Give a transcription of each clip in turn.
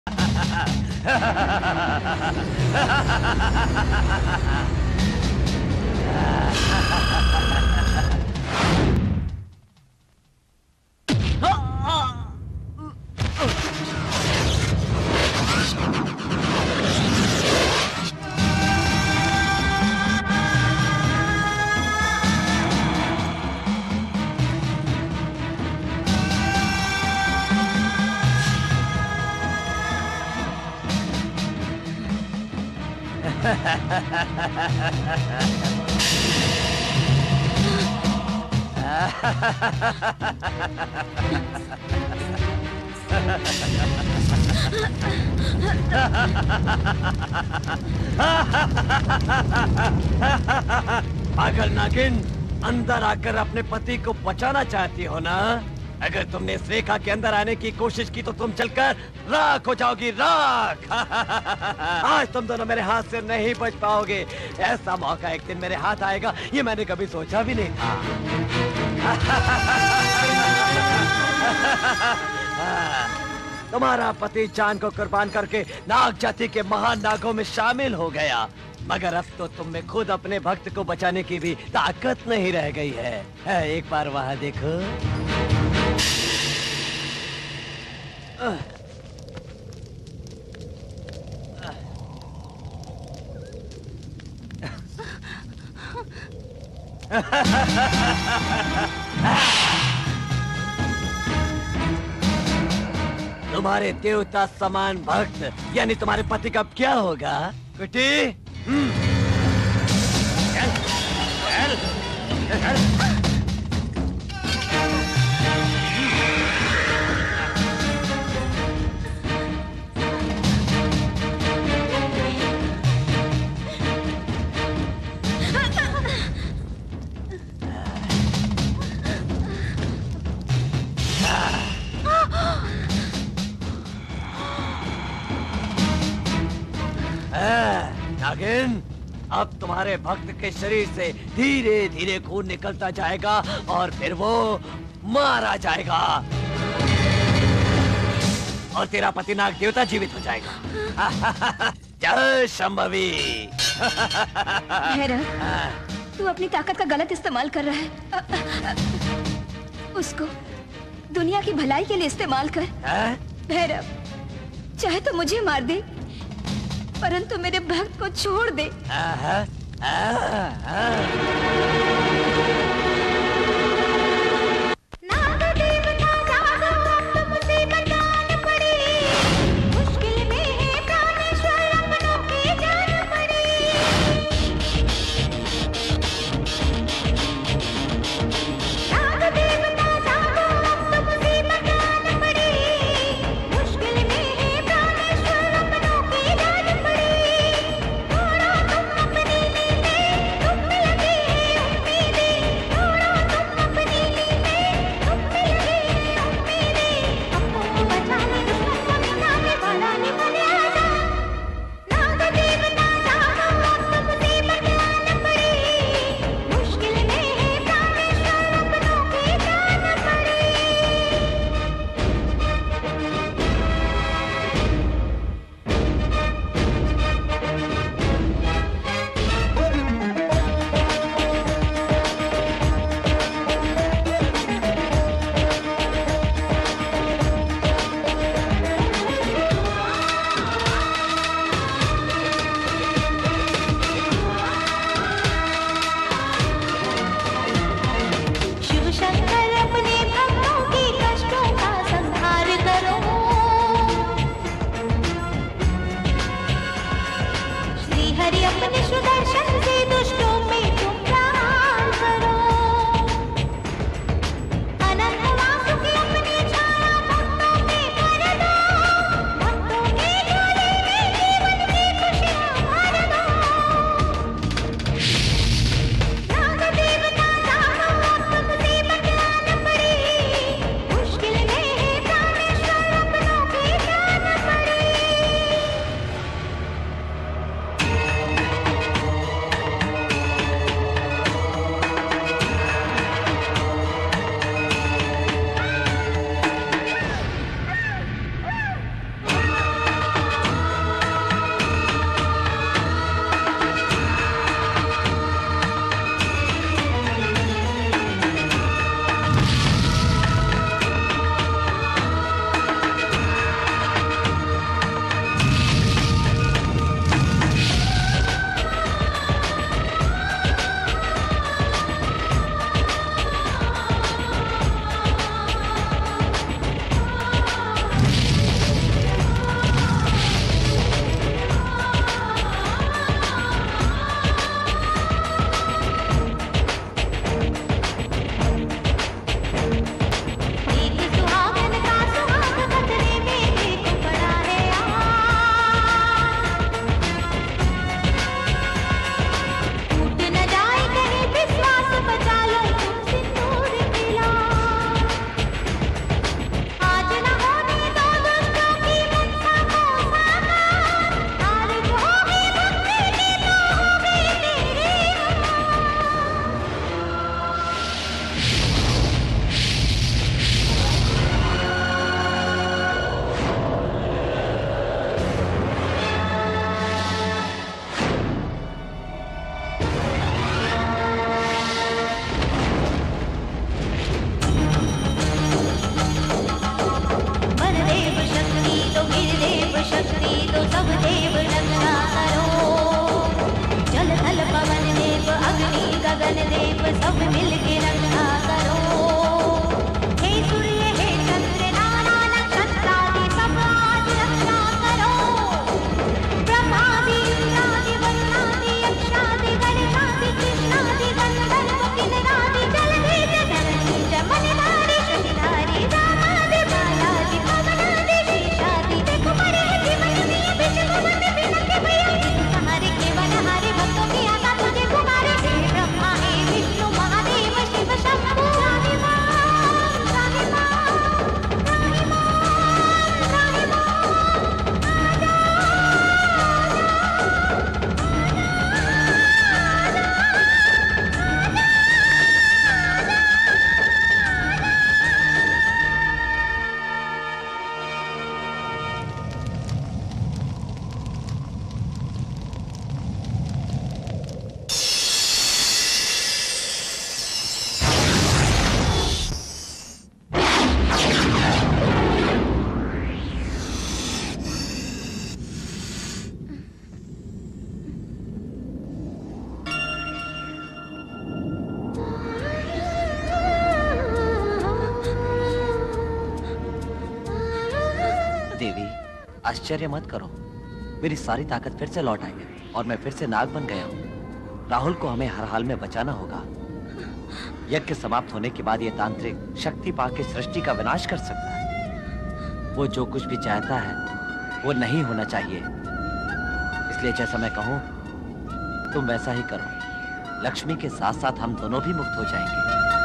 पागल नागिन, अंदर आकर अपने पति को बचाना चाहती हो ना? अगर तुमने इस रेखा के अंदर आने की कोशिश की तो तुम चलकर राख हो जाओगी, राख। आज तुम दोनों मेरे हाथ से नहीं बच पाओगे। ऐसा मौका एक दिन मेरे हाथ आएगा, ये मैंने कभी सोचा भी नहीं था। तुम्हारा पति जान को कुर्बान करके नाग जाति के महान नागों में शामिल हो गया, मगर अब तो तुम में खुद अपने भक्त को बचाने की भी ताकत नहीं रह गई है। एक बार वहां देखो। तुम्हारे देवता समान भक्त यानी तुम्हारे पति का क्या होगा? कुटी? चल, चल, चल। नागिन, अब तुम्हारे भक्त के शरीर से धीरे धीरे खून निकलता जाएगा और फिर वो मारा जाएगा और तेरा पति नाग देवता जीवित हो जाएगा। जय शंभवी। भैरव, तू अपनी ताकत का गलत इस्तेमाल कर रहा है। उसको दुनिया की भलाई के लिए इस्तेमाल कर। भैरव, चाहे तो मुझे मार दे, परंतु मेरे भक्त को छोड़ दे। देव शक्ति तो सब देव रक्षा करो। जल थल पवन देव अग्नि गगन देव सब मिलके रक्षा करो। हे सूर्य हे चंद्र नाना नक्षत्रादि सब आज रक्षा करो। ब्रह्मादि इंद्रादि वरुणादि यक्षादि गणेशादि कृष्णादि गंधर्व किन्नरादि जलधीज धरणीज मणिधारी शशिधारी रामादि बालादि पवनादि शेषादि देखो बड़े जीवन में बिच भवन बिना के भैया तुम्हारे केवल हमारे भक्तों की आशा तुझे पुकारे। हे ब्रह्मा हे विष्णु महादेव शिव शंभु राहिमाम राहिमाम राहिमाम राहिमाम। देवी, आश्चर्य मत करो, मेरी सारी ताकत फिर से लौट आई है और मैं फिर से नाग बन गया हूँ। राहुल को हमें हर हाल में बचाना होगा। यज्ञ समाप्त होने के बाद ये तांत्रिक शक्ति पाके सृष्टि का विनाश कर सकता है। वो जो कुछ भी चाहता है वो नहीं होना चाहिए। इसलिए जैसा मैं कहूँ तुम वैसा ही करो। लक्ष्मी के साथ साथ हम दोनों भी मुक्त हो जाएंगे।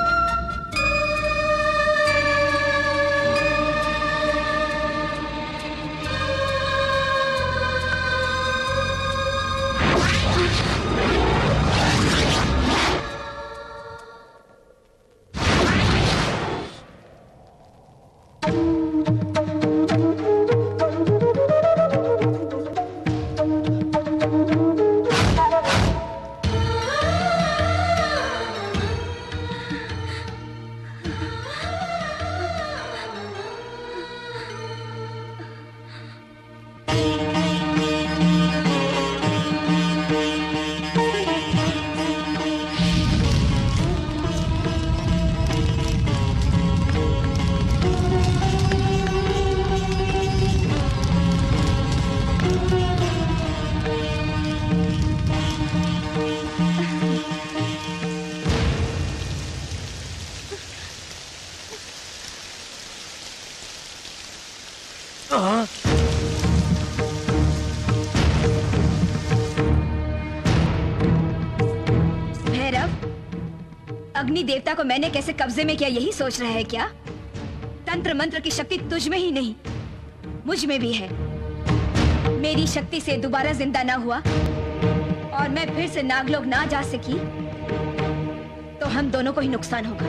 अग्नि देवता को मैंने कैसे कब्जे में किया, यही सोच रहा है क्या? तंत्र मंत्र की शक्ति तुझ में ही नहीं, मुझ में भी है। मेरी शक्ति से दोबारा जिंदा ना हुआ और मैं फिर से नागलोक ना जा सकी तो हम दोनों को ही नुकसान होगा।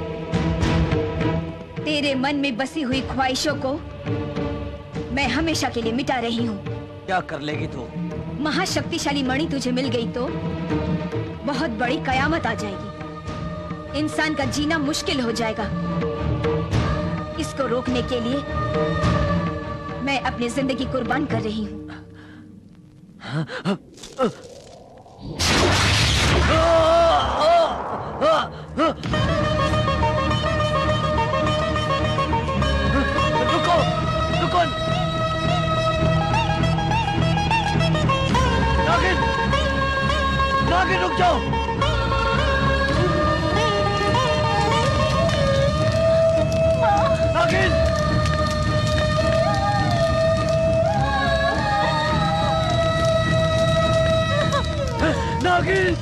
तेरे मन में बसी हुई ख्वाहिशों को मैं हमेशा के लिए मिटा रही हूँ। क्या कर लेगी तू? महाशक्तिशाली मणि तुझे मिल गई तो बहुत बड़ी कयामत आ जाएगी। इंसान का जीना मुश्किल हो जाएगा। इसको रोकने के लिए मैं अपनी जिंदगी कुर्बान कर रही हूँ। रुको, रुको। नागिन, नागिन रुक जाओ। नागिन, नागिन।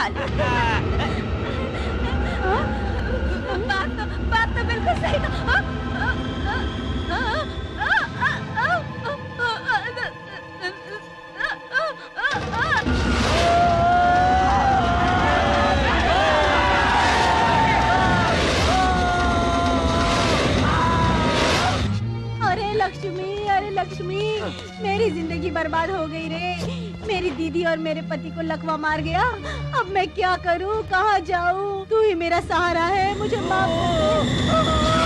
खा लो। बात तो बिल्कुल सही। अरे लक्ष्मी, मेरी जिंदगी बर्बाद हो गई रे। मेरी दीदी और मेरे पति को लकवा मार गया। अब मैं क्या करूं, कहाँ जाऊं? तू ही मेरा सहारा है, मुझे माफ कर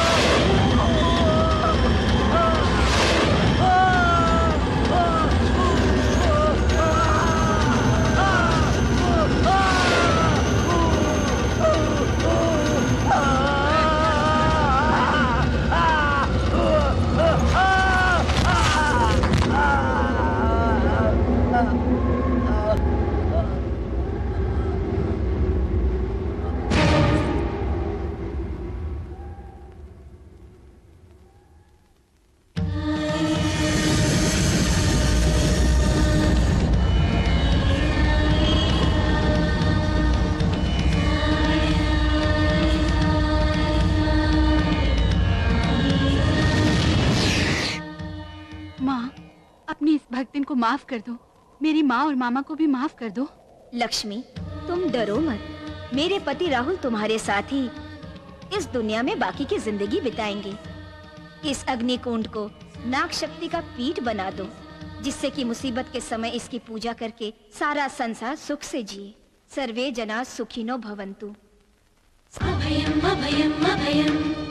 भक्तिन को माफ कर दो। मेरी माँ और मामा को भी माफ कर दो। लक्ष्मी, तुम डरो मत। मेरे पति राहुल तुम्हारे साथ ही इस दुनिया में बाकी की जिंदगी बिताएंगे। इस अग्निकुंड को नाग शक्ति का पीठ बना दो, जिससे कि मुसीबत के समय इसकी पूजा करके सारा संसार सुख से जिए। सर्वे जना सुखिनो भवन्तु। अभयम अभयम अभयम।